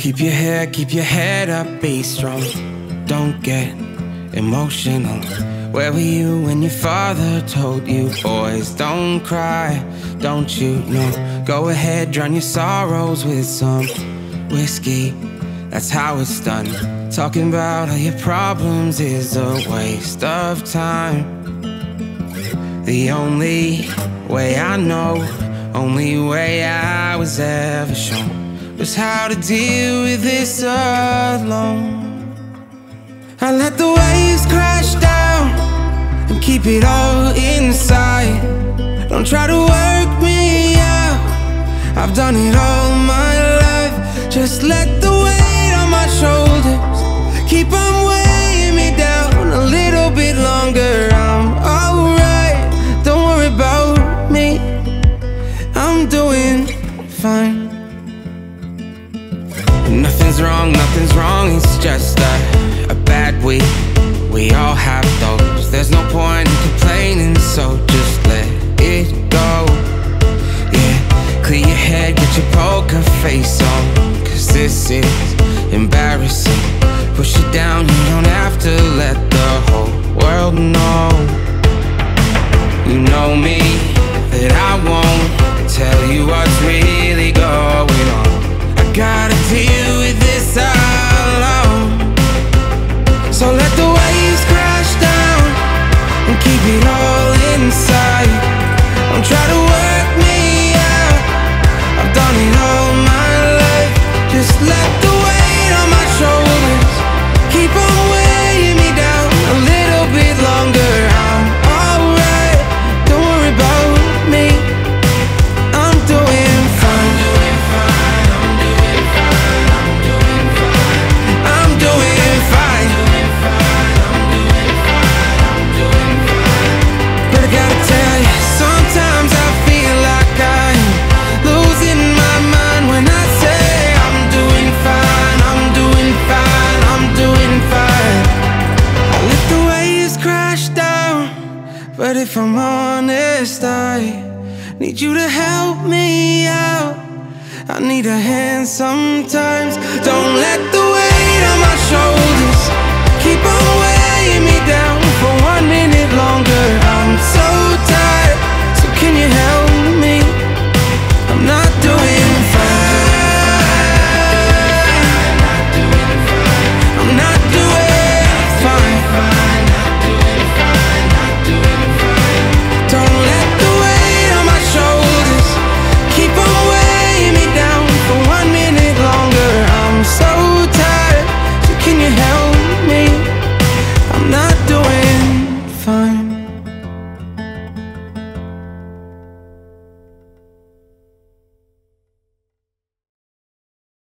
Keep your head up, be strong. Don't get emotional. Where were you when your father told you, boys, don't cry, don't you know? Go ahead, drown your sorrows with some whiskey. That's how it's done. Talking about all your problems is a waste of time. The only way I know, only way I was ever shown, was how to deal with this alone. I let the waves crash down and keep it all inside. Don't try to work me out, I've done it all my life. Just let the weight on my shoulders keep on weighing me down a little bit longer. I'm alright, don't worry about me, I'm doing fine. Nothing's wrong, it's just a bad week. We all have those, there's no point in complaining, so just let it go. Yeah, clear your head, get your poker face on, cause this is embarrassing. Push it down, you don't have to let the whole world know. You know me, that I won't tell you what's really going on. I gotta deal with this alone. So let the waves crash down and keep it all inside. Don't try to work me out, I've done it all my life. Just let the weight on my shoulders keep on weighing me down a little bit longer. I'm alright, don't worry about me, I'm doing fine. I'm doing fine. But I gotta tell you, sometimes I feel like I'm losing my mind when I say I'm doing fine, I'm doing fine, I'm doing fine. I let the waves crash down, but if I'm honest, I need you to help me out. I need a hand sometimes. Don't let the weight on my shoulders